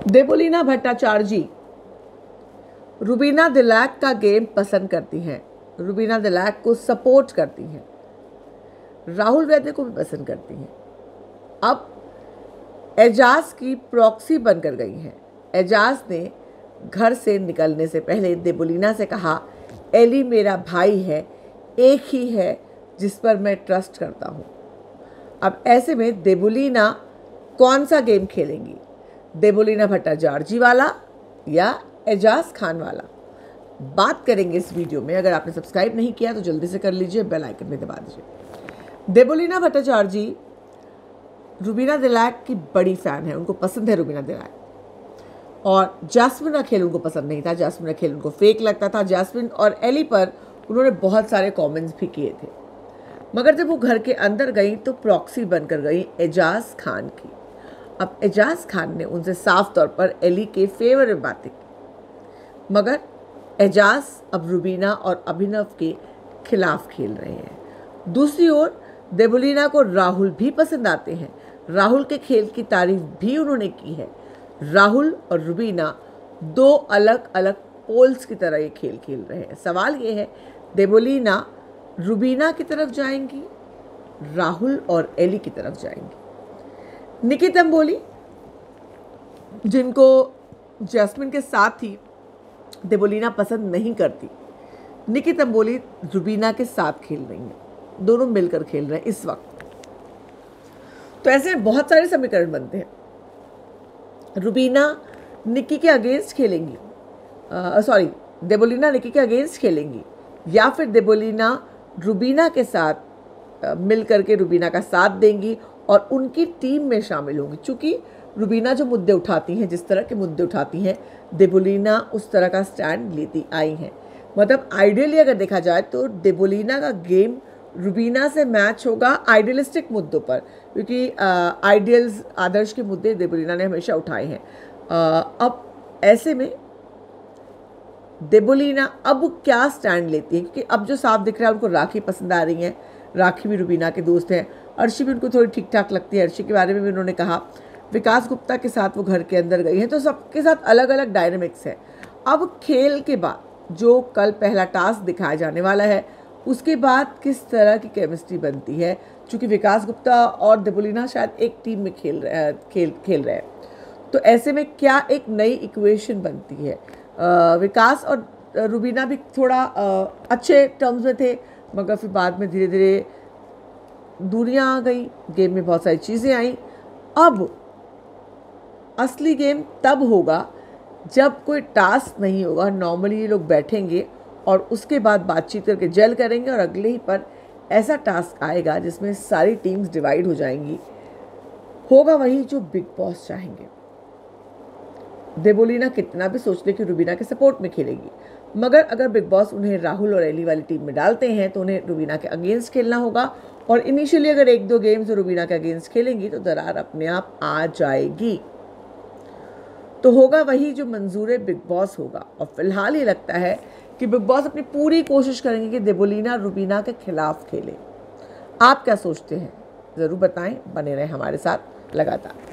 देबोलीना भट्टाचार्य जी रुबीना दिलैक का गेम पसंद करती हैं, रुबीना दिलैक को सपोर्ट करती हैं, राहुल वैद्य को भी पसंद करती हैं। अब एजाज की प्रॉक्सी बनकर गई हैं। एजाज ने घर से निकलने से पहले देबोलीना से कहा, एली मेरा भाई है, एक ही है जिस पर मैं ट्रस्ट करता हूँ। अब ऐसे में देबोलीना कौन सा गेम खेलेंगी, देबोलीना भट्टाचार्य वाला या एजाज खान वाला? बात करेंगे इस वीडियो में। अगर आपने सब्सक्राइब नहीं किया तो जल्दी से कर लीजिए, बेल आइकन में दबा दीजिए। देबोलीना भट्टाचार्य जी रुबीना दिलैक की बड़ी फ़ैन है, उनको पसंद है रुबीना दिलैक। और जैस्मिन अखेल उनको पसंद नहीं था, जैस्मिन अखेल उनको फेक लगता था। जैस्मिन और एली पर उन्होंने बहुत सारे कमेंट्स भी किए थे, मगर जब वो घर के अंदर गई तो प्रॉक्सी बनकर गई एजाज खान की। अब एजाज खान ने उनसे साफ तौर पर एली के फेवर में बातें की, मगर एजाज अब रुबीना और अभिनव के खिलाफ खेल रहे हैं। दूसरी ओर देबोलीना को राहुल भी पसंद आते हैं, राहुल के खेल की तारीफ भी उन्होंने की है। राहुल और रुबीना दो अलग अलग पोल्स की तरह ये खेल खेल रहे हैं। सवाल ये है, देबोलीना रुबीना की तरफ जाएंगी, राहुल और एली की तरफ जाएंगी? निकी तंबोली, जिनको जैस्मिन के साथ ही देबोलीना पसंद नहीं करती, निकी तंबोली रुबीना के साथ खेल रही हैं, दोनों मिलकर खेल रहे हैं इस वक्त। तो ऐसे बहुत सारे समीकरण बनते हैं। रुबीना निकी के अगेंस्ट खेलेंगी, देबोलीना निकी के अगेंस्ट खेलेंगी, या फिर देबोलीना रुबीना के साथ मिलकर के रुबीना का साथ देंगी और उनकी टीम में शामिल होंगी। चूँकि रुबीना जो मुद्दे उठाती हैं, जिस तरह के मुद्दे उठाती हैं, देबोलीना उस तरह का स्टैंड लेती आई हैं। मतलब आइडियली अगर देखा जाए तो देबोलीना का गेम रुबीना से मैच होगा आइडियलिस्टिक मुद्दों पर, क्योंकि आइडियल्स, आदर्श के मुद्दे देबोलीना ने हमेशा उठाए हैं। अब ऐसे में देबोलीना अब क्या स्टैंड लेती है, क्योंकि अब जो साफ दिख रहा है उनको राखी पसंद आ रही हैं, राखी भी रुबीना के दोस्त हैं, अर्शी भी उनको थोड़ी ठीक ठाक लगती है। अर्शी के बारे में भी उन्होंने कहा। विकास गुप्ता के साथ वो घर के अंदर गई हैं, तो सबके साथ अलग अलग डायनामिक्स है। अब खेल के बाद जो कल पहला टास्क दिखाया जाने वाला है, उसके बाद किस तरह की केमिस्ट्री बनती है, चूँकि विकास गुप्ता और देबोलीना शायद एक टीम में खेल रहे हैं, तो ऐसे में क्या एक नई इक्वेशन बनती है। विकास और रुबीना भी थोड़ा अच्छे टर्म्स में थे, मगर फिर बाद में धीरे धीरे दूरियां आ गई, गेम में बहुत सारी चीज़ें आई। अब असली गेम तब होगा जब कोई टास्क नहीं होगा। नॉर्मली ये लोग बैठेंगे और उसके बाद बातचीत करके जेल करेंगे और अगले ही पर ऐसा टास्क आएगा जिसमें सारी टीम्स डिवाइड हो जाएंगी। होगा वही जो बिग बॉस चाहेंगे। देबोलीना कितना भी सोच ले कि रुबीना के सपोर्ट में खेलेगी, मगर अगर बिग बॉस उन्हें राहुल और एली वाली टीम में डालते हैं तो उन्हें रुबीना के अगेंस्ट खेलना होगा। और इनिशियली अगर एक दो गेम्स रुबीना के अगेंस्ट खेलेंगी तो दरार अपने आप आ जाएगी। तो होगा वही जो मंजूर बिग बॉस होगा। और फिलहाल ये लगता है कि बिग बॉस अपनी पूरी कोशिश करेंगे कि देबोलीना रुबीना के खिलाफ खेले। आप क्या सोचते हैं ज़रूर बताएं, बने रहें हमारे साथ लगातार।